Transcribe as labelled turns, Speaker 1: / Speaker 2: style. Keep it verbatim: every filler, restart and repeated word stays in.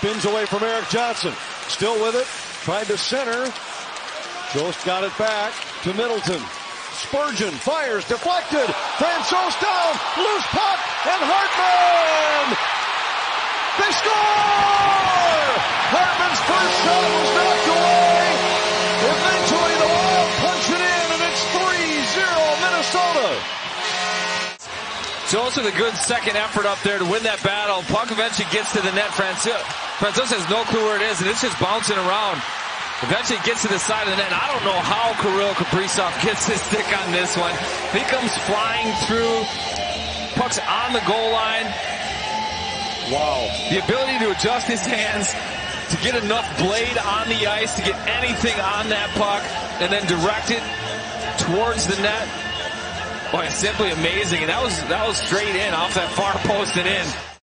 Speaker 1: spins away from Eric Johnson. Still with it. Tried to center. Jost got it back to Middleton. Spurgeon fires, deflected. Francois down. Loose puck. And Hartman! They score! Hartman's first shot was knocked away. Eventually the Wild punch it in, and it's three zero Minnesota.
Speaker 2: Jost with a good second effort up there to win that battle. Puck eventually gets to the net. Francois has no clue where it is, and it's just bouncing around. Eventually gets to the side of the net. And I don't know how Kirill Kaprizov gets his stick on this one. He comes flying through. Puck's on the goal line. Wow. The ability to adjust his hands, to get enough blade on the ice, to get anything on that puck, and then direct it towards the net. Boy, it's simply amazing. And that was, that was straight in off that far post and in.